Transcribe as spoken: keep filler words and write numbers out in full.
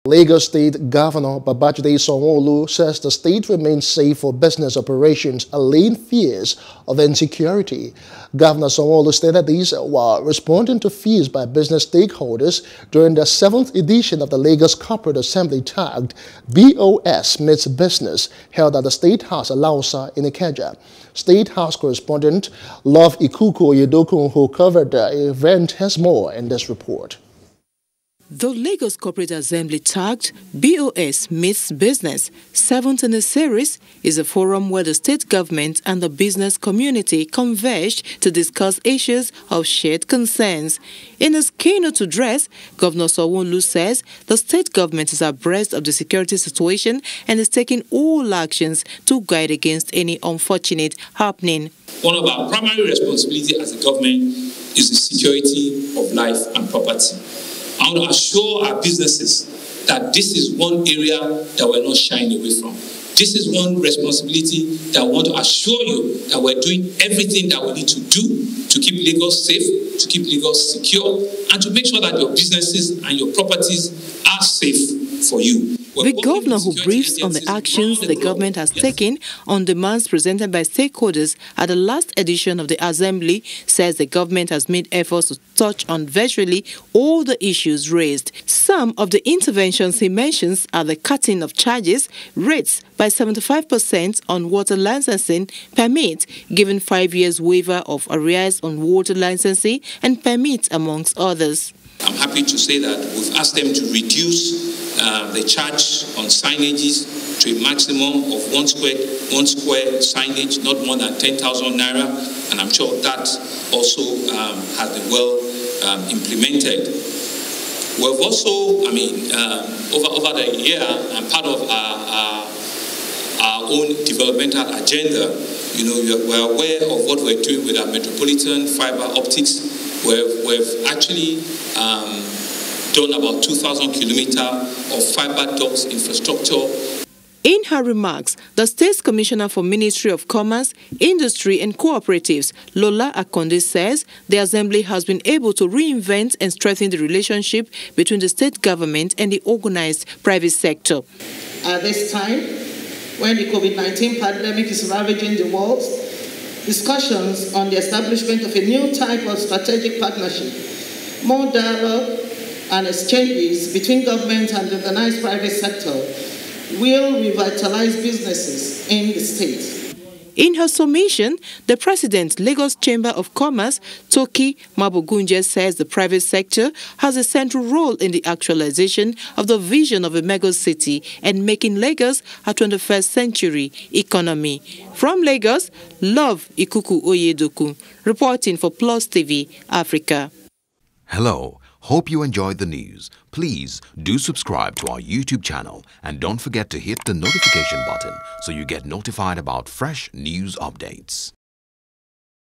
Lagos State Governor Babajide Sanwo-Olu says the state remains safe for business operations, allaying fears of insecurity. Governor Sanwo-Olu stated this while responding to fears by business stakeholders during the seventh edition of the Lagos Corporate Assembly tagged B O S Meets Business, held at the State House Alausa in Ikeja. State House correspondent Love Ikuku Oyedokun, who covered the event, has more in this report. The Lagos Corporate Assembly tagged B O S Meets Business, seventh in a series, is a forum where the state government and the business community converged to discuss issues of shared concerns. In his keynote address, Governor Sanwo-Olu says the state government is abreast of the security situation and is taking all actions to guide against any unfortunate happening. One of our primary responsibilities as a government is the security of life and property. I want to assure our businesses that this is one area that we're not shying away from. This is one responsibility that I want to assure you that we're doing everything that we need to do to keep Lagos safe, to keep Lagos secure, and to make sure that your businesses and your properties are safe for you. The governor, who briefs on the actions the government has taken on demands presented by stakeholders at the last edition of the Assembly, says the government has made efforts to touch on virtually all the issues raised. Some of the interventions he mentions are the cutting of charges, rates by seventy-five percent on water licensing permit, giving five years waiver of arrears on water licensing and permits, amongst others. I'm happy to say that we've asked them to reduce uh, the charge on signages to a maximum of one square, one square signage, not more than ten thousand naira, and I'm sure that also um, has been well um, implemented. We've also, I mean, um, over, over the year, and part of our, our, our own developmental agenda, you know, we're aware of what we're doing with our metropolitan fiber optics. We've, we've actually um, done about two thousand kilometers of fiber ducts infrastructure. In her remarks, the State's Commissioner for Ministry of Commerce, Industry and Cooperatives, Lola Akonde, says the Assembly has been able to reinvent and strengthen the relationship between the state government and the organized private sector. At this time, when the COVID nineteen pandemic is ravaging the world, discussions on the establishment of a new type of strategic partnership, more dialogue and exchanges between government and the organized private sector will revitalize businesses in the state. In her summation, the President, Lagos Chamber of Commerce, Toki Mabogunje, says the private sector has a central role in the actualization of the vision of a mega city and making Lagos a twenty-first century economy. From Lagos, Love Ikuku Oyedokun, reporting for Plus T V Africa. Hello. Hope you enjoyed the news. Please do subscribe to our YouTube channel and don't forget to hit the notification button so you get notified about fresh news updates.